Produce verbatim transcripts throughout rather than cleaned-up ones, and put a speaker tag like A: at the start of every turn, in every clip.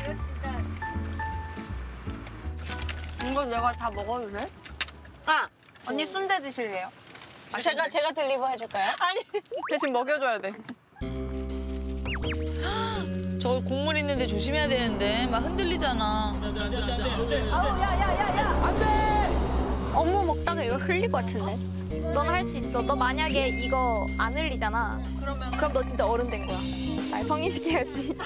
A: 이거 진짜. 이거 내가 다 먹어도 돼? 아! 언니 순대 드실래요?
B: 아, 제가 제가 딜리버 해줄까요?
A: 아니 대신 먹여줘야 돼.
C: 저 국물 있는데 조심해야 되는데 막 흔들리잖아.
D: 아우 야야야야 안 돼.
A: 업무 먹다가 이거 흘릴 것 같은데? 넌 할 수 있어. 너 만약에 이거 안 흘리잖아. 그러면 그럼 너 진짜 어른 된 거야. 날 성인시켜야지.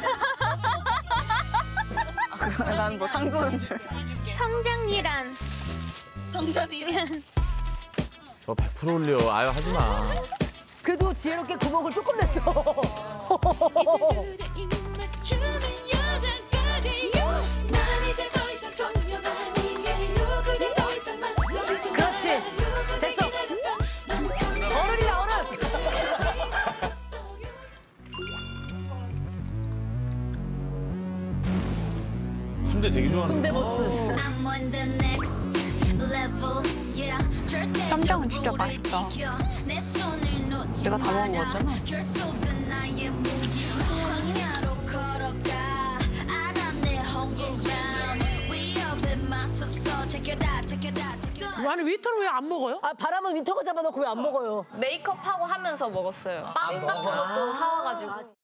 A: 아, 난 뭐 상조인 줄. 성장이란. 성장이란.
E: 저 백 퍼센트 올려. 아유 하지 마.
D: 그래도 지혜롭게 구멍을 조금 냈어. 그렇지. 됐어. 어른이다 어른.
E: 순대 되게 좋아하는
D: 순대 보스.
A: 쌈장은 진짜 맛있다. 내가 다 먹은 거였잖아.
F: 아니 위터는 왜 안 먹어요?
D: 아 바람은 윈터가 잡아놓고 왜 안 먹어요?
A: 메이크업하고 하면서 먹었어요. 빵 같은 것도 사와가지고.